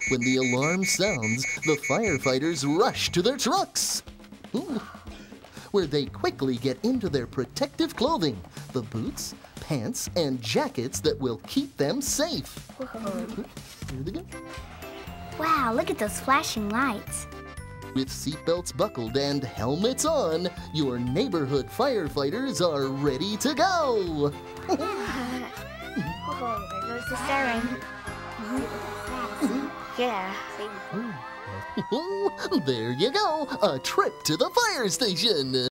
When the alarm sounds, the firefighters rush to their trucks, where they quickly get into their protective clothing, the boots, pants, and jackets that will keep them safe. Here they go. Wow, look at those flashing lights. With seatbelts buckled and helmets on, your neighborhood firefighters are ready to go. Oh, there goes the siren. Yeah. There you go, a trip to the fire station.